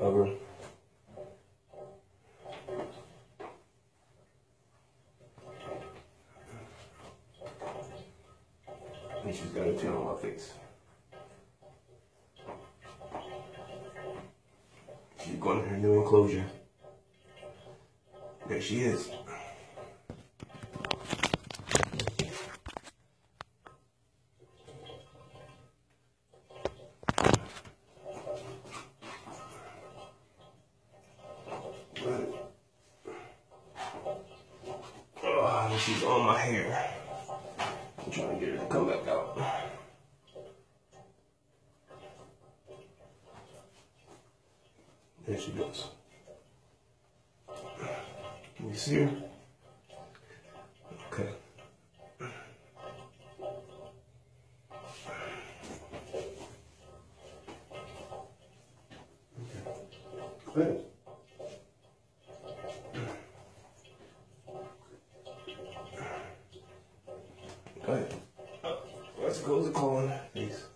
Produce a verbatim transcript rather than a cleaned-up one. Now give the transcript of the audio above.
Cover. And she's got a tail on my face. She's going to her new enclosure. There she is. Oh, and she's on my hair. I'm trying to get her to come back out. There she goes. Can you see her? Okay. Okay. Good. Go ahead. Let's close the collar. Peace.